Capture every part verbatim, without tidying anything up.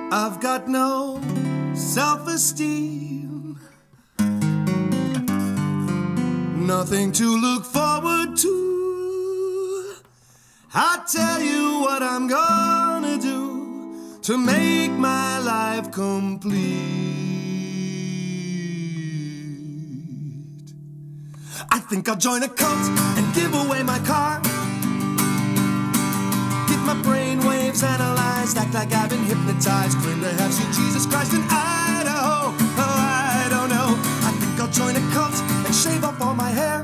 I've got no self-esteem, nothing to look forward to. I tell you what I'm gonna do to make my life complete. I think I'll join a cult and give away my car, get my brain waves analyzed, act like I've been hypnotized, claim to have seen Jesus Christ in Idaho. Oh, I don't know. I think I'll join a cult and shave off all my hair,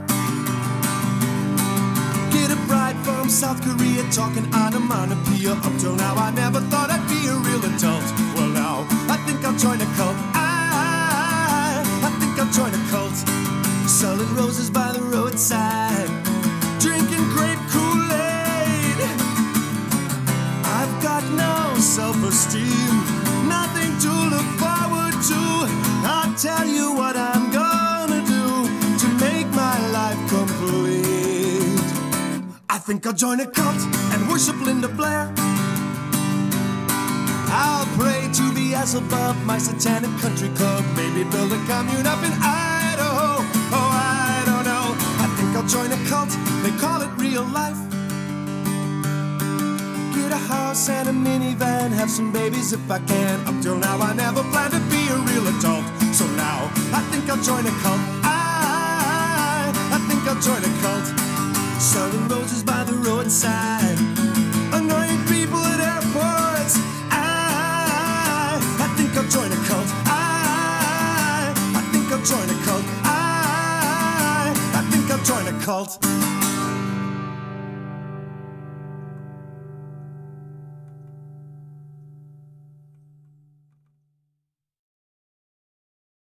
get a bride from South Korea talking onomatopoeia. Up till now I never thought I'd be a real adult. Well now, I think I'll join a cult. I, I think I'll join a cult, selling roses by the roadside, drinking grape Kool-Aid. I've got no self-esteem, nothing to look forward to. I'll tell you what I'm gonna do to make my life complete. I think I'll join a cult and worship Linda Blair. I'll pray to the Hasselhoff, my satanic country club, maybe build a commune up in Idaho. Oh, I don't know. I think I'll join a cult, they call it real life, get a house and a minivan, have some babies if I can. Up till now I never planned to be a real adult, so now I think I'll join a cult. I, I think I'll join a cult, selling roses by the roadside, annoying people at airports. I, I think I'll join a cult. I, I think I'll join a cult. I, I think I'll join a cult.